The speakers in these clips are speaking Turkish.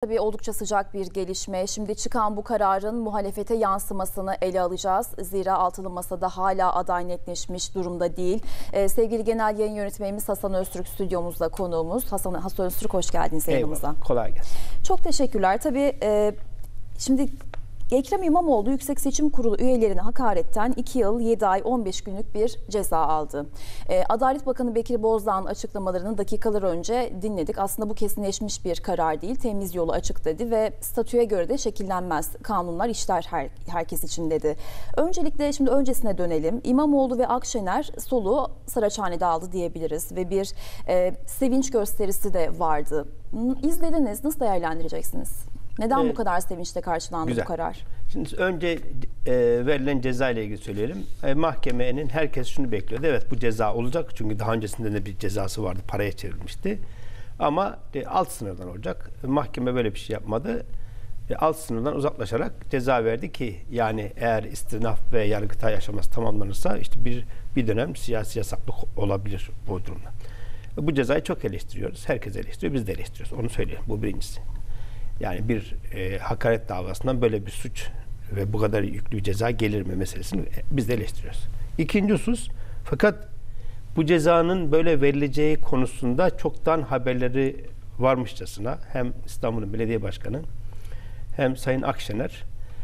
tabii oldukça sıcak bir gelişme. Şimdi çıkan bu kararın muhalefete yansımasını ele alacağız. Zira altılı masada hala aday netleşmiş durumda değil. Sevgili Genel Yayın Yönetmenimiz Hasan Öztürk stüdyomuzda konuğumuz. Hasan Öztürk, hoş geldiniz yayınımıza. Eyvallah, kolay gelsin. Çok teşekkürler. Tabii şimdi Ekrem İmamoğlu Yüksek Seçim Kurulu üyelerine hakaretten 2 yıl 7 ay 15 günlük bir ceza aldı. Adalet Bakanı Bekir Bozdağ'ın açıklamalarını dakikalar önce dinledik. Aslında bu kesinleşmiş bir karar değil. Temiz yolu açık dedi ve statüye göre de şekillenmez. Kanunlar işler herkes için dedi. Öncelikle şimdi öncesine dönelim. İmamoğlu ve Akşener soluğu Saraçhane'de aldı diyebiliriz ve bir sevinç gösterisi de vardı. İzlediniz. Nasıl değerlendireceksiniz? Neden bu kadar sevinçle karşılandı bu karar? Şimdi önce verilen ceza ile ilgili söyleyelim. Mahkemenin herkes şunu bekliyordu. Evet, bu ceza olacak. Çünkü daha öncesinde de bir cezası vardı. Paraya çevrilmişti. Ama alt sınırdan olacak. Mahkeme böyle bir şey yapmadı. Alt sınırdan uzaklaşarak ceza verdi ki yani eğer istinaf ve yargıtay aşaması tamamlanırsa işte bir dönem siyasi yasaklık olabilir bu durumda. Bu cezayı çok eleştiriyoruz. Herkes eleştiriyor. Biz de eleştiriyoruz. Onu söyleyelim. Bu birincisi. Yani bir hakaret davasından böyle bir suç ve bu kadar yüklü bir ceza gelir mi meselesini biz de eleştiriyoruz. İkinci husus, fakat bu cezanın böyle verileceği konusunda çoktan haberleri varmışçasına hem İstanbul'un belediye başkanı hem Sayın Akşener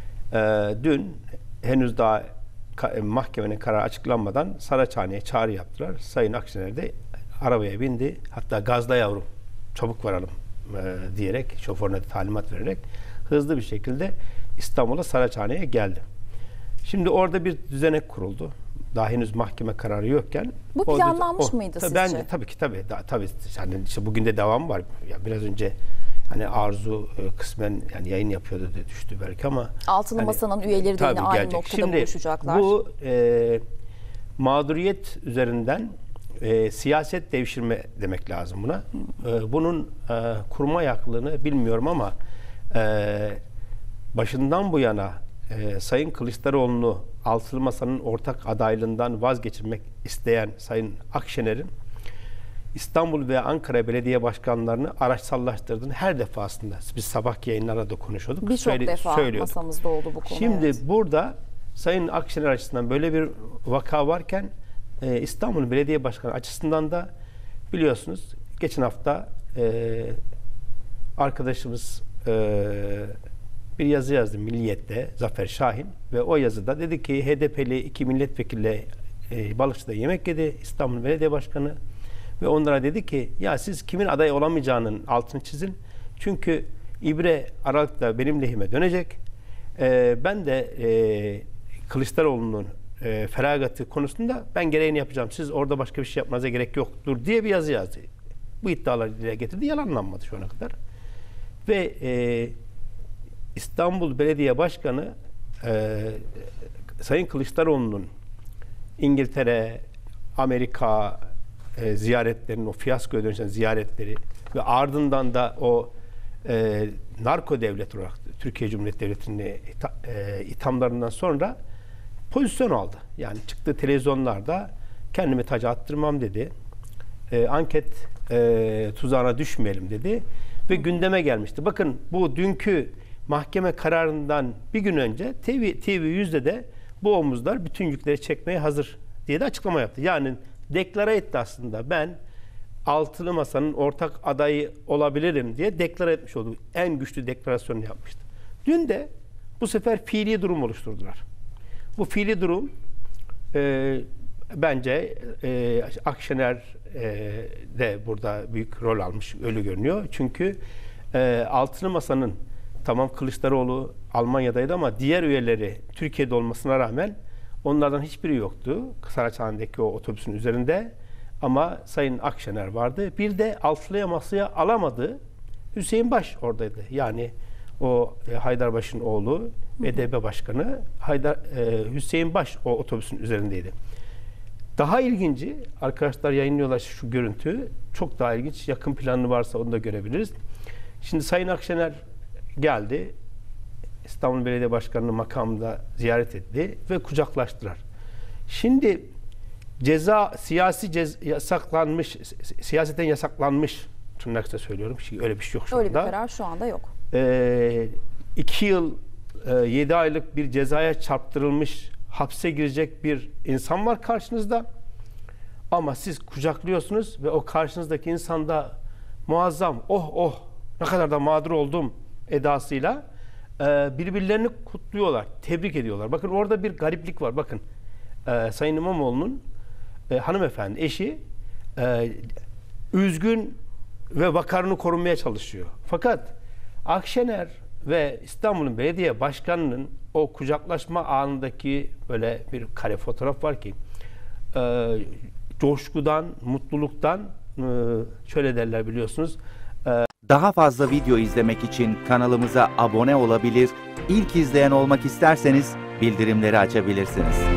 dün henüz daha mahkemenin kararı açıklanmadan Saraçhane'ye çağrı yaptılar. Sayın Akşener de arabaya bindi. Hatta gazla yavrum, çabuk varalım diyerek, şoförüne de talimat vererek hızlı bir şekilde İstanbul'a Saraçhane'ye geldi. Şimdi orada bir düzenek kuruldu. Daha henüz mahkeme kararı yokken. Bu planlanmış mıydı sizce? Bence tabii. Yani işte bugün de devam var. Ya biraz önce hani Arzu kısmen yani yayın yapıyordu diye düştü belki ama altılı masanın üyeleri de yine aynı noktada buluşacaklar. Bu mağduriyet üzerinden siyaset devşirme demek lazım buna. Bunun kurma yaklığını bilmiyorum ama başından bu yana Sayın Kılıçdaroğlu'nu altılı masanın ortak adaylığından vazgeçirmek isteyen Sayın Akşener'in İstanbul ve Ankara belediye başkanlarını araçsallaştırdığını her defasında biz sabah yayınlarda da konuşuyorduk. Birçok defa masamızda oldu bu konu. Şimdi burada Sayın Akşener açısından böyle bir vaka varken İstanbul Belediye Başkanı açısından da biliyorsunuz geçen hafta arkadaşımız bir yazı yazdı Milliyet'te, Zafer Şahin, ve o yazıda dedi ki HDP'li 2 milletvekili Balıkçı'da yemek yedi İstanbul Belediye Başkanı ve onlara dedi ki ya siz kimin aday olamayacağının altını çizin. Çünkü İbre Aralık'ta benim lehime dönecek. Ben de Kılıçdaroğlu'nun feragatı konusunda ben gereğini yapacağım. Siz orada başka bir şey yapmanıza gerek yoktur diye bir yazı yazdı. Bu iddiaları dile getirdi. Yalanlanmadı şu ana kadar. Ve İstanbul Belediye Başkanı Sayın Kılıçdaroğlu'nun İngiltere, Amerika ziyaretlerinin, o fiyaskoya dönüşen ziyaretleri ve ardından da o narko devlet olarak Türkiye Cumhuriyeti Devleti'nin ithamlarından sonra pozisyon aldı. Yani çıktı televizyonlarda kendimi taca attırmam dedi. Anket tuzağına düşmeyelim dedi. Ve gündeme gelmişti. Bakın bu dünkü mahkeme kararından bir gün önce TV100'de de bu omuzlar bütün yükleri çekmeye hazır diye de açıklama yaptı. Yani deklare etti aslında ben altılı masanın ortak adayı olabilirim diye deklare etmiş oldu. En güçlü deklarasyonu yapmıştı. Dün de bu sefer fiili durum oluşturdular. Bu fiili durum bence Akşener de burada büyük rol almış, öyle görünüyor. Çünkü altılı masanın tamam Kılıçdaroğlu Almanya'daydı ama diğer üyeleri Türkiye'de olmasına rağmen onlardan hiçbiri yoktu. Saraçhane'deki o otobüsün üzerinde ama Sayın Akşener vardı. Bir de altılı masaya alamadı. Hüseyin Baş oradaydı. Yani o Haydarbaş'ın oğlu BDB Başkanı Hüseyin Baş o otobüsün üzerindeydi. Daha ilginci, arkadaşlar yayınlıyorlar şu görüntü. Çok daha ilginç. Yakın planı varsa onu da görebiliriz. Şimdi Sayın Akşener geldi. İstanbul Belediye Başkanı'nın makamında ziyaret etti ve kucaklaştılar. Şimdi siyaseten yasaklanmış tırnakta söylüyorum. Öyle bir şey yok şu anda. Öyle bir karar şu anda yok. 2 yıl 7 aylık bir cezaya çarptırılmış, hapse girecek bir insan var karşınızda. Ama siz kucaklıyorsunuz ve o karşınızdaki insan da muazzam, oh oh ne kadar da mağdur oldum edasıyla birbirlerini kutluyorlar, tebrik ediyorlar. Bakın orada bir gariplik var. Bakın Sayın İmamoğlu'nun hanımefendi, eşi üzgün ve vakarını korumaya çalışıyor. Fakat Akşener ve İstanbul'un belediye başkanının o kucaklaşma anındaki böyle bir kare fotoğraf var ki coşkudan, mutluluktan şöyle derler biliyorsunuz. Daha fazla video izlemek için kanalımıza abone olabilir, ilk izleyen olmak isterseniz bildirimleri açabilirsiniz.